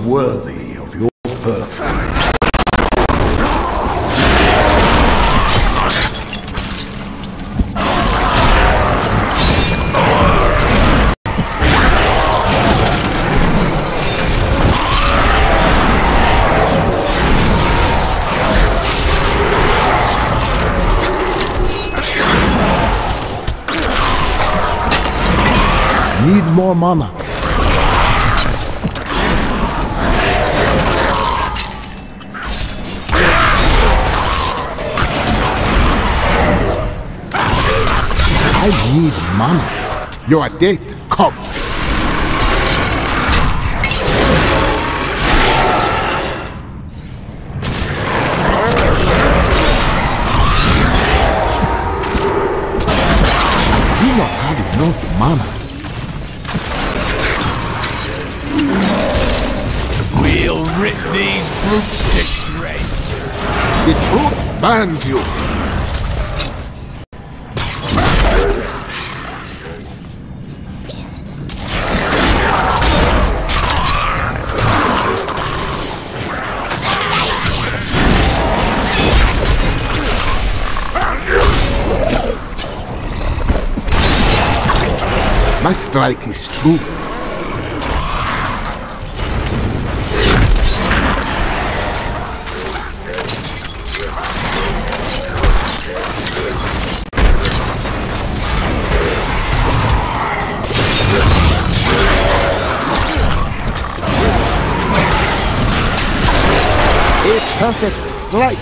worthy of your birthright. Need more mana. I need mana. Your death comes. I do not have enough mana. We'll rip these brutes to shreds. The truth bans you. My strike is true. A perfect strike.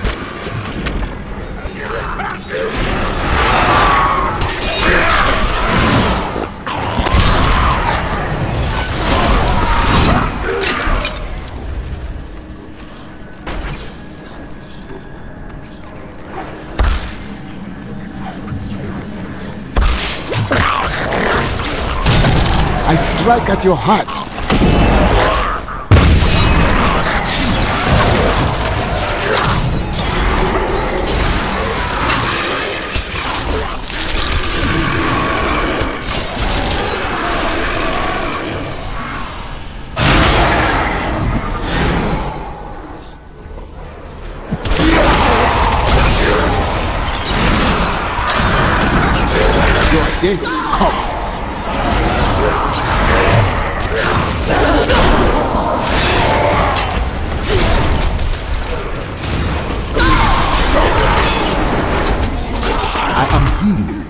I strike at your heart. Your death comes. I am healed.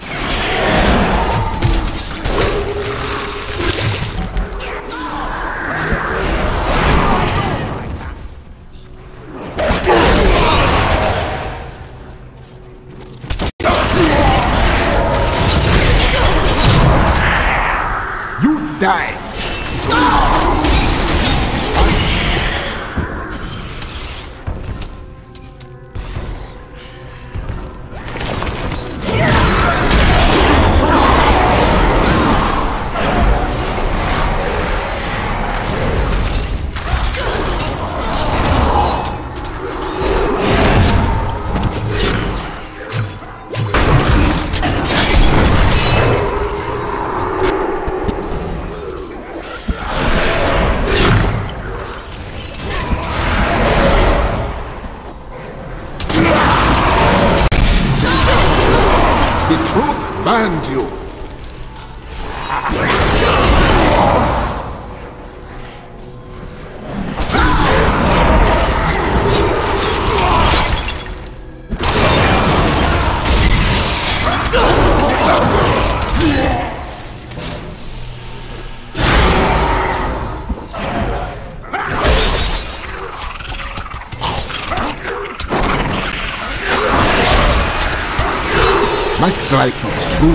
You die. The truth bans you. My strike is true.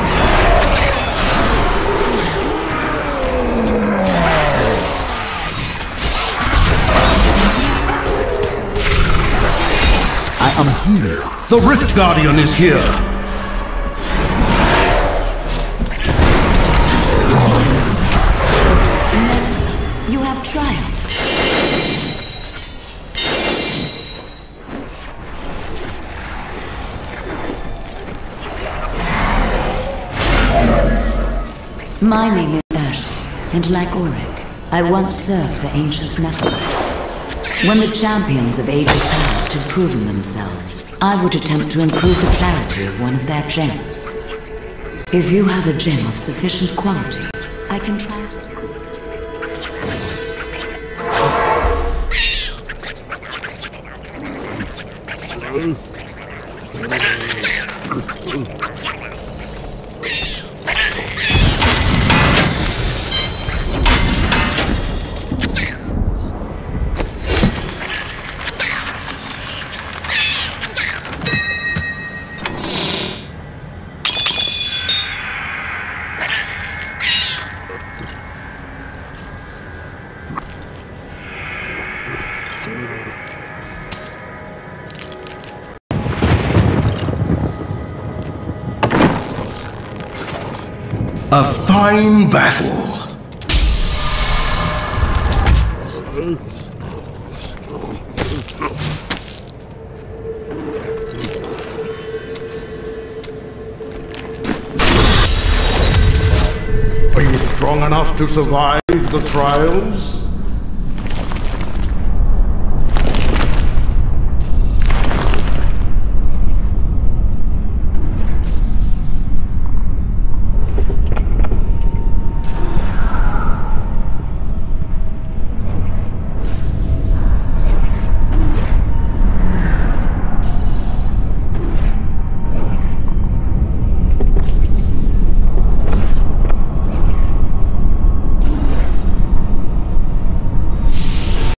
I am here. The Rift Guardian is here. You have triumphed. My name is Ash, and like Auric, I once served the ancient Nephilim. When the champions of ages past had proven themselves, I would attempt to improve the clarity of one of their gems. If you have a gem of sufficient quality, I can try it. A fine battle. Are you strong enough to survive the trials?